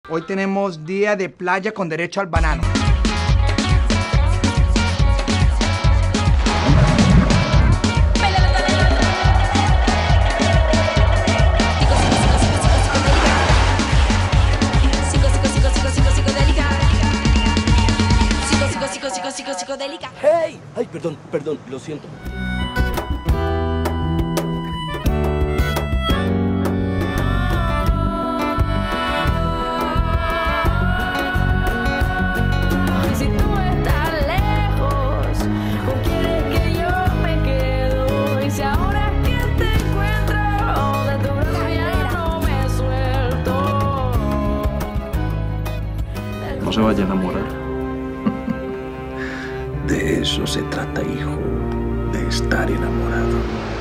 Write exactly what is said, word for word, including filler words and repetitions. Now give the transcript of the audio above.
Hoy tenemos día de playa con derecho al banano. ¡Hey! Ay, perdón, perdón, lo siento. Si tú estás lejos, ¿con quién es que yo me quedo? Y si ahora que te encuentro, de tu brazo ya no me suelto. No se vaya a enamorar. De eso se trata, hijo, de estar enamorado.